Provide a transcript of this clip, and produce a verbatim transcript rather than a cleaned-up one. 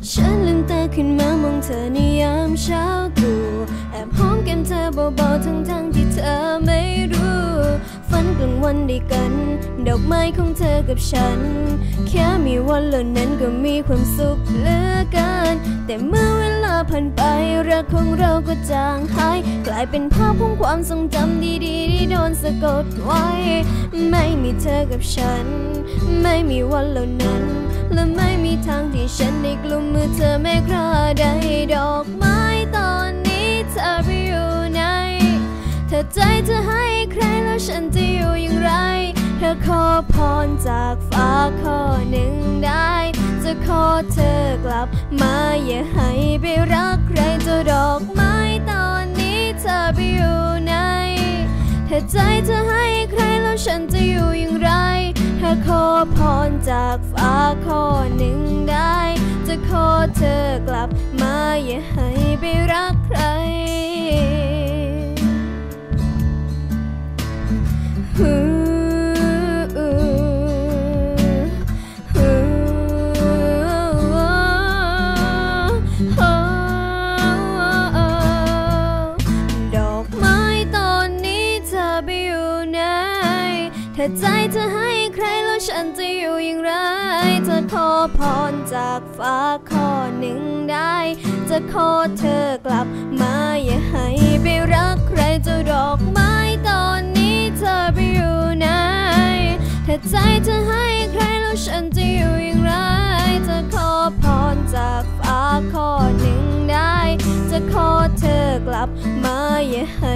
ฉันลืมตาขึ้นมามองเธอในยามเช้าตรู่แอบหอมแก้มเธอเบาๆทั้งๆที่เธอไม่รู้ฝันกลางวันด้วยกันดอกไม้ของเธอกับฉันแค่มีวันเหล่านั้นก็มีความสุขเหลือเกินแต่เมื่อเวลาผ่านไปรักของเราก็จางหายกลายเป็นภาพของความทรงจำดีๆที่โดนสะกดไว้ไม่มีเธอกับฉันไม่มีวันเหล่านั้นและไม่มีทางที่ฉันได้กลุ่มมือเธอแม้คราใดดอกไม้ตอนนี้เธอไปอยู่ไหนเธอใจจะให้ใครแล้วฉันจะอยู่อย่างไรเธอขอพรจากฟ้าข้อหนึ่งได้จะขอเธอกลับมาอย่าให้ไปรักใครเจ้าดอกไม้ตอนนี้เธอไปอยู่ไหนเธอใจจะให้ใครแล้วฉันจะอยู่อย่างไรเธอขอพรจากฟ้าข้อหนึ่งได้จะขอเธอกลับมาอย่าให้ไปรักใครเธอใจจะให้ใครแล้วฉันจะอยู่อย่างไรจะขอพรจากฟ้าข้อหนึ่งได้จะขอเธอกลับมาอย่าให้ไปรักใครเจ้าดอกไม้ตอนนี้เธอไปอยู่ไหนเธอใจจะให้ใครแล้วฉันจะอยู่อย่างไรจะขอพรจากฟ้าข้อหนึ่งได้จะขอเธอกลับมาอย่าให้